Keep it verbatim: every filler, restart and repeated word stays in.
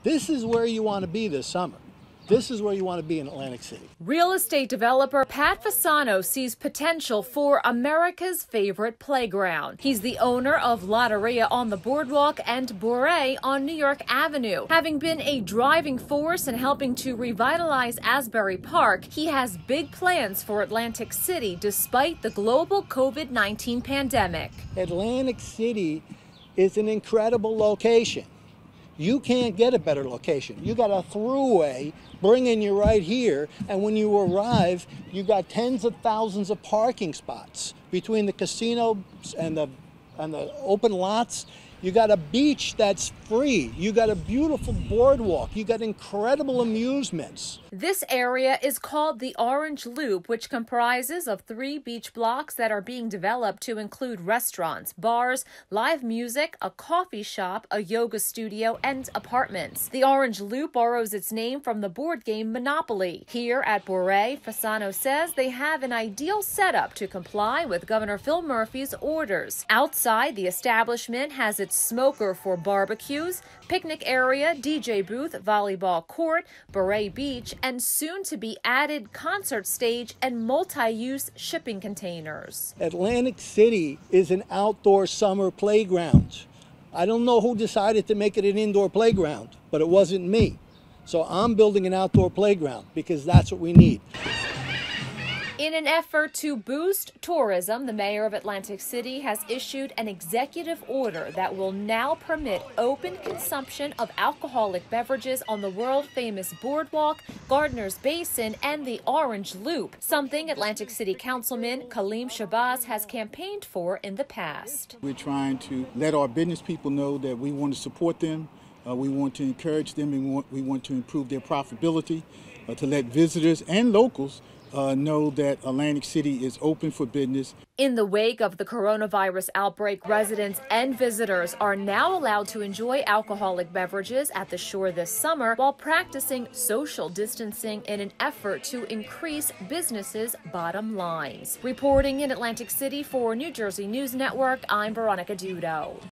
This is where you want to be this summer. This is where you want to be in Atlantic City. Real estate developer Pat Fasano sees potential for America's favorite playground. He's the owner of Lotteria on the Boardwalk and Bourrée on New York Avenue. Having been a driving force in helping to revitalize Asbury Park, he has big plans for Atlantic City despite the global COVID nineteen pandemic. Atlantic City is an incredible location. You can't get a better location. You got a throughway bringing you right here, and when you arrive, you got tens of thousands of parking spots between the casino and the and the open lots. You got a beach that's free. You got a beautiful boardwalk. You got incredible amusements. This area is called the Orange Loop, which comprises of three beach blocks that are being developed to include restaurants, bars, live music, a coffee shop, a yoga studio, and apartments. The Orange Loop borrows its name from the board game Monopoly. Here at Bourrée, Fasano says they have an ideal setup to comply with Governor Phil Murphy's orders. Outside, the establishment has its smoker for barbecues, picnic area, D J booth, volleyball court, Bourrée Beach, and soon-to-be added concert stage and multi-use shipping containers. Atlantic City is an outdoor summer playground. I don't know who decided to make it an indoor playground, but it wasn't me. So I'm building an outdoor playground because that's what we need. In an effort to boost tourism, the mayor of Atlantic City has issued an executive order that will now permit open consumption of alcoholic beverages on the world-famous Boardwalk, Gardner's Basin, and the Orange Loop, something Atlantic City Councilman Kaleem Shabazz has campaigned for in the past. We're trying to let our business people know that we want to support them, uh, we want to encourage them, and we want, we want to improve their profitability, uh, to let visitors and locals Uh, know that Atlantic City is open for business. In the wake of the coronavirus outbreak, residents and visitors are now allowed to enjoy alcoholic beverages at the shore this summer while practicing social distancing in an effort to increase businesses' bottom lines. Reporting in Atlantic City for New Jersey News Network, I'm Veronica Dudo.